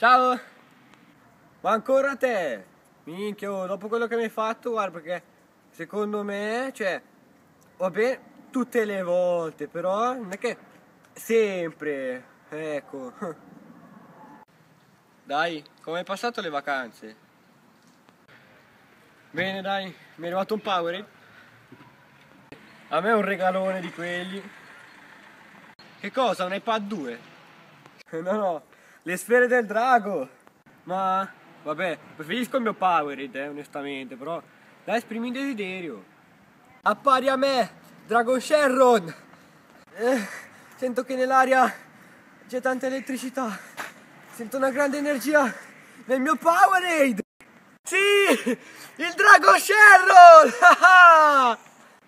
Ciao! Ma ancora te? Minchia, oh, dopo quello che mi hai fatto, guarda, perché secondo me, cioè, va bene tutte le volte, però non è che sempre, ecco. Dai, come hai passato le vacanze? Bene, dai, mi è arrivato un Powerade. A me è un regalone di quelli. Che cosa? Un iPad 2? No, no, le sfere del drago. Ma, vabbè, preferisco il mio Powerade, onestamente, però dai, esprimi un desiderio. Appari a me, Dragon Sherron! Sento che nell'aria c'è tanta elettricità. Sento una grande energia nel mio Powerade! Sì! Il Dragon Sherron!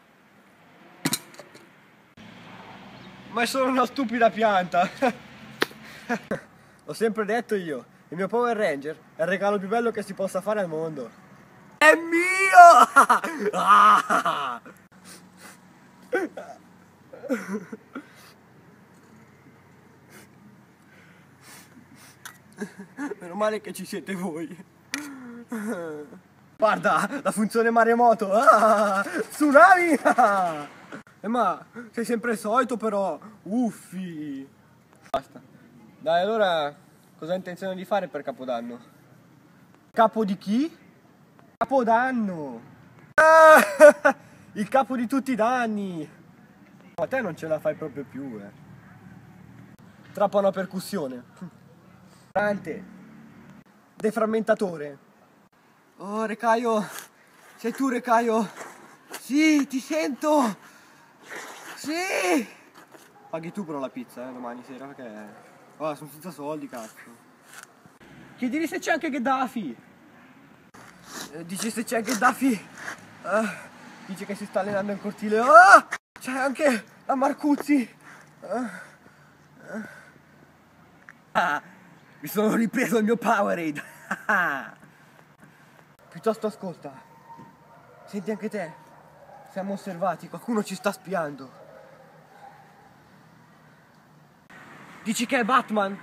Ma è solo una stupida pianta. Ho sempre detto io, il mio Power Ranger è il regalo più bello che si possa fare al mondo. È mio! Ah! Meno male che ci siete voi. Guarda, la funzione maremoto. Ah! Tsunami! Ah! Ma sei sempre il solito però. Uffi. Basta. Dai, allora cosa hai intenzione di fare per Capodanno? Capo di chi? Capodanno! Ah! Il capo di tutti i danni! Ma te non ce la fai proprio più, eh. Trappa una percussione. Frante. Deframmentatore. Oh, Recaio. Sei tu, Recaio. Sì, ti sento. Sì. Paghi tu però la pizza, domani sera, perché... Oh, sono senza soldi, cazzo. Chiedili se c'è anche Gheddafi. Dici se c'è Gheddafi. Dice che si sta allenando in cortile. Oh! C'è anche la Marcuzzi. Mi sono ripreso il mio Powerade. Piuttosto ascolta. Senti anche te. Siamo osservati, qualcuno ci sta spiando. Dici che è Batman?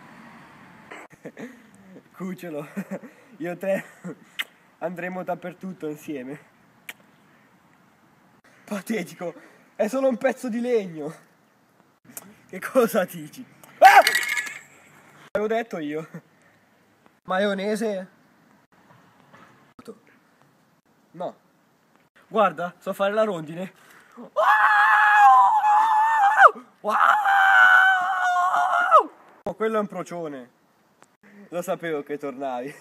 Cucciolo. Io e te andremo dappertutto insieme. Patetico. È solo un pezzo di legno. Che cosa dici? Ah! L'avevo detto io. Maionese? No. Guarda, so fare la rondine. Oh, quello è un procione. Lo sapevo che tornavi.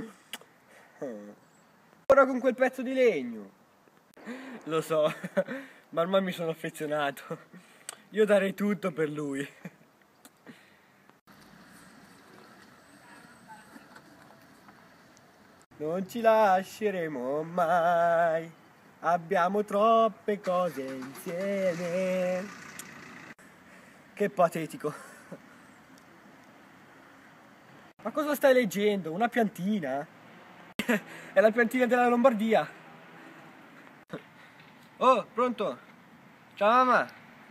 Ora con quel pezzo di legno. Lo so, ma ormai mi sono affezionato. Io darei tutto per lui. Non ci lasceremo mai. Abbiamo troppe cose insieme. Che patetico. Ma cosa stai leggendo? Una piantina? È la piantina della Lombardia. Oh, pronto? Ciao mamma.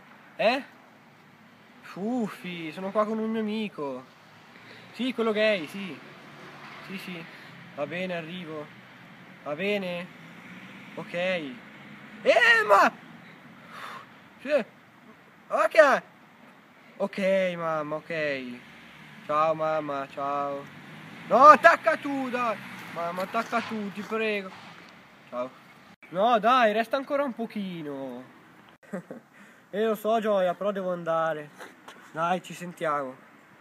Uffi, sono qua con un mio amico. Sì, quello gay, sì. Sì, sì. Va bene, arrivo. Va bene? Ok. Ma! Sì. Ok. Ok, mamma, ok. Ciao mamma, ciao. No, attacca tu, dai. Mamma, attacca tu, ti prego. Ciao. No, dai, resta ancora un pochino. Lo so, Gioia, però devo andare. Dai, ci sentiamo.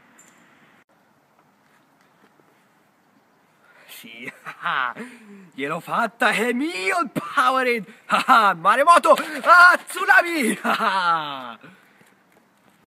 Sì, gliel'ho fatta, è mio il Powerade. Maremoto, tsunami.